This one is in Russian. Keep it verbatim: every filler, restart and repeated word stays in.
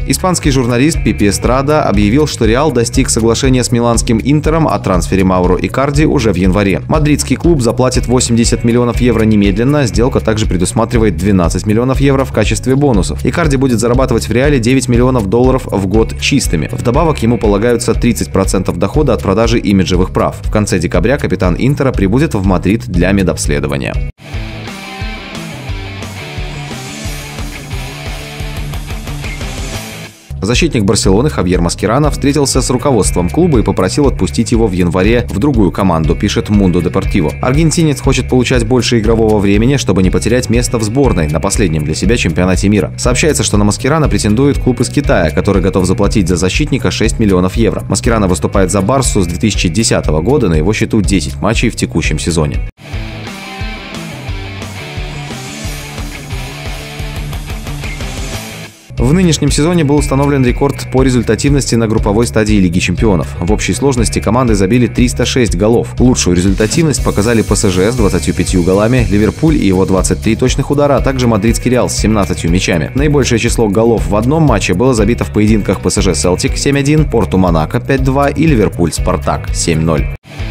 Испанский журналист Пипи Эстрада объявил, что Реал достиг соглашения с миланским Интером о трансфере Мауро Икарди уже в январе. Мадридский клуб заплатит восемьдесят миллионов евро немедленно, сделка также предусматривает двенадцать миллионов евро в качестве бонусов. Икарди будет зарабатывать в Реале девять миллионов долларов в год чистыми. Вдобавок ему полагаются тридцать процентов дохода от продажи имиджевых прав. В конце декабря капитан Интера прибудет в Мадрид для медобследования. Защитник Барселоны Хавьер Маскерано встретился с руководством клуба и попросил отпустить его в январе в другую команду, пишет Mundo Deportivo. Аргентинец хочет получать больше игрового времени, чтобы не потерять место в сборной на последнем для себя чемпионате мира. Сообщается, что на Маскерано претендует клуб из Китая, который готов заплатить за защитника шесть миллионов евро. Маскерано выступает за Барсу с две тысячи десятого года, на его счету десять матчей в текущем сезоне. В нынешнем сезоне был установлен рекорд по результативности на групповой стадии Лиги чемпионов. В общей сложности команды забили триста шесть голов. Лучшую результативность показали ПСЖ с двадцатью пятью голами, Ливерпуль и его двадцать три точных удара, а также Мадридский Реал с семнадцатью мячами. Наибольшее число голов в одном матче было забито в поединках ПСЖ Селтик семь один, Порту Монако пять два и Ливерпуль Спартак семь ноль.